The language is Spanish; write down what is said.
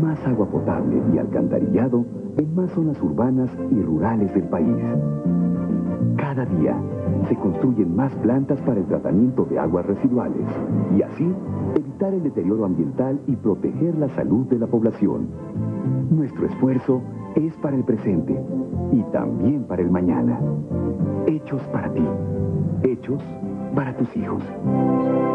más agua potable y alcantarillado en más zonas urbanas y rurales del país. Cada día se construyen más plantas para el tratamiento de aguas residuales y así evitar el deterioro ambiental y proteger la salud de la población. Nuestro esfuerzo es para el presente y también para el mañana. Hechos para ti. Hechos para tus hijos.